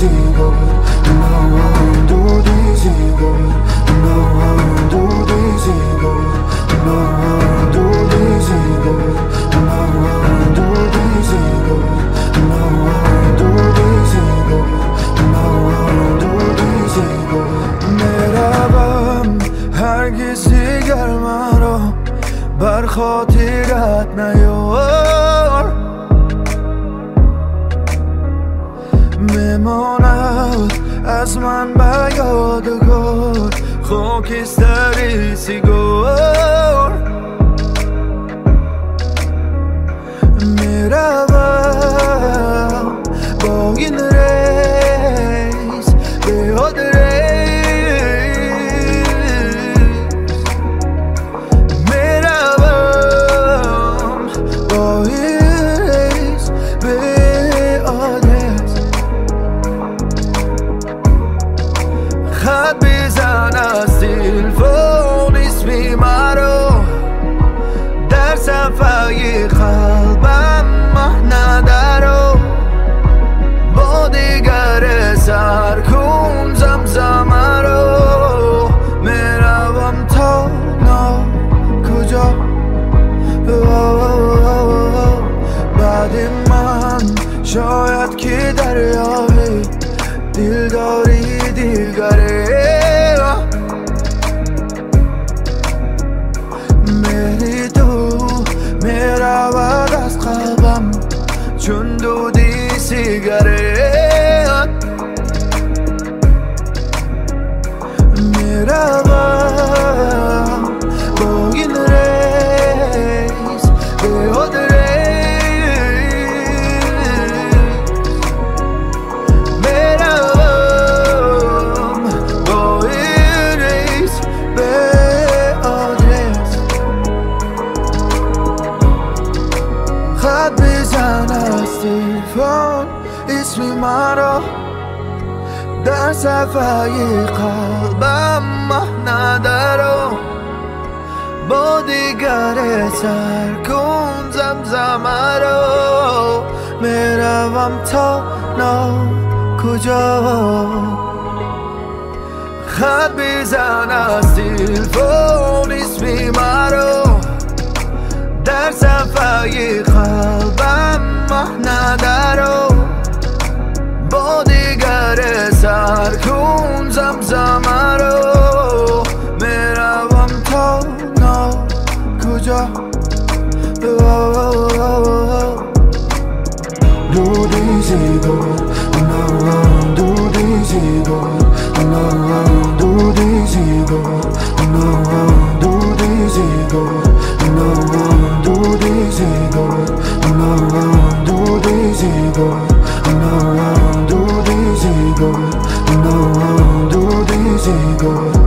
easy good. No one do easy good. No one do easy good. No one do easy good. No one do easy good. No one do easy good. No one do easy good. मेरा गम हरगिज़ دیگر مرا بر خاطرت نیار، میماند از من به یادگار خاکستری سیگار. میروم با این ریز به یاد خط بزن از تلفن اسمی مرا در صفحه قلبم مهنه درو، با دیگر سر کن زمزمه رو. میروم تا کجا بعد من شاید که دریای دلداری دیگره میری تو میرود از قلبم چون دودی سیگارت. میروم با این ریز به یاد بزن از تلفن اسمی مرا در صفحه قلبم مهنه درو، با دیگر سر کن زمزمه رو. میروم تا کجا خط بزن از تلفن اسمی مرا در صفحه قلبم مهنه درو، با دیگر سر کن زمزمه رو. میروم تا کجا do easy good. No one do easy good. No one do easy good. No one do easy good. No one do easy good. No one do easy good. No one do easy good. No one do easy good.